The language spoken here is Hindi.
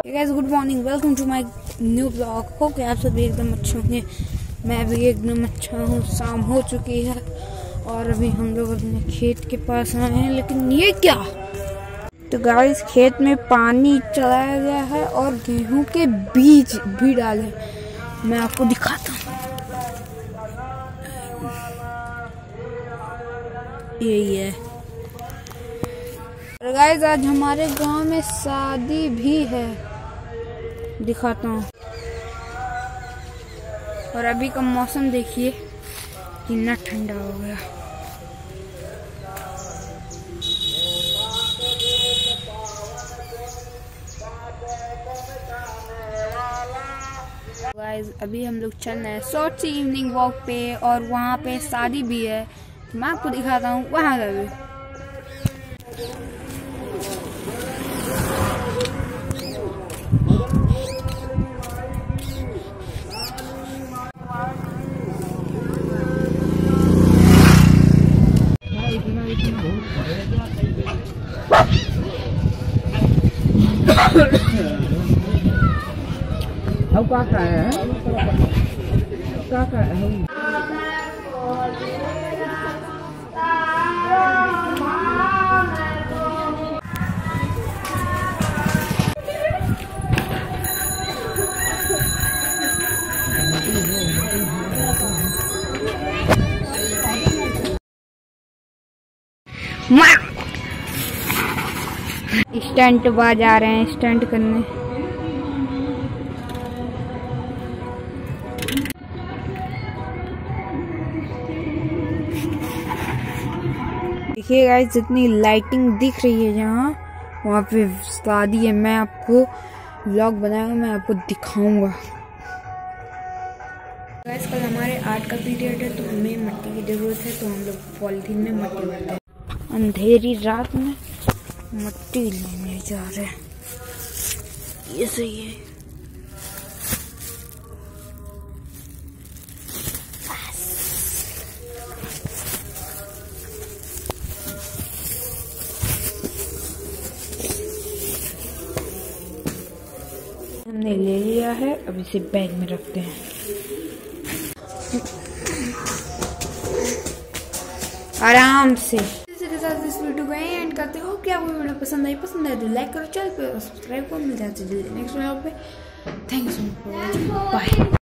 Guys good morning, welcome to my new blog. हो कि आप सभी एकदम अच्छे होंगे। मैं भी एकदम अच्छा हूँ। शाम हो चुकी है और अभी हम लोग अपने खेत के पास आए हैं। लेकिन ये क्या, तो गाइस खेत में पानी चलाया गया है और गेहूं के बीज भी डाले। मैं आपको दिखाता हूँ, यही है। और गाइस आज हमारे गांव में शादी भी है, दिखाता हूँ। और अभी का मौसम देखिए कितना ठंडा हो गया। गाइस अभी हम लोग चल रहे हैं शॉर्ट सी इवनिंग वॉक पे और वहाँ पे शादी भी है। मैं आपको दिखाता हूँ वहाँ का भी। Không có cả hả? Có cả không? Stunt बाज आ रहे हैं स्टंट करने। देखिए गाइस जितनी लाइटिंग दिख रही है यहाँ, वहाँ पे शादी है। मैं आपको व्लॉग बनाऊंगा, मैं आपको दिखाऊंगा। गाइस कल हमारे आर्ट का पीरियड है तो हमें मिट्टी की जरूरत है, तो हम लोग पॉलिथीन में मिट्टी भरते हैं। अंधेरी रात में मिट्टी लेने जा रहे हैं, ये सही है। हमने ले लिया है, अब इसे बैग में रखते हैं आराम से। इसी के साथ इस वीडियो को एंड करते हो। क्या आपको वीडियो पसंद आए तो लाइक करो, चैनल पे सब्सक्राइब करो। मिल जाते जल्दी नेक्स्ट वीडियो पे। Thank you so much for watching, bye.